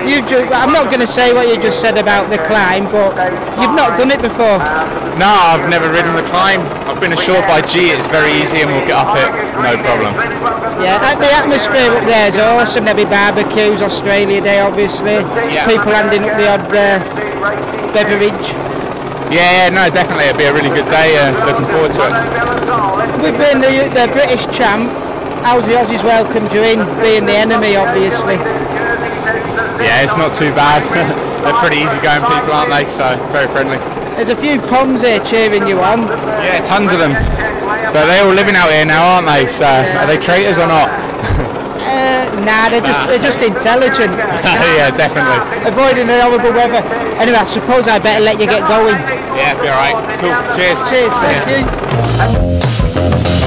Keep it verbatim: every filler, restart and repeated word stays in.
you just, I'm not going to say what you just said about the climb, but you've not done it before. No, I've never ridden the climb. I've been assured by G it's very easy and we'll get up it, no problem. Yeah, the atmosphere up there is awesome. There'll be barbecues, Australia Day obviously, yeah. People handing up the odd uh, beverage. Yeah, yeah, no, definitely. It'll be a really good day. Uh, looking forward to it. We've been the, the British champ. How's the Aussies welcomed you in, being the enemy, obviously? Yeah, it's not too bad. They're pretty easygoing people, aren't they? So very friendly. There's a few Poms here cheering you on. Yeah, tons of them. But they're all living out here now, aren't they? So yeah. Are they traitors or not? Uh, nah, they're just they're just intelligent. Yeah, definitely. Avoiding the horrible weather. Anyway, I suppose I better let you get going. Yeah, be alright. Cool. Cheers. Cheers, thank yeah. you.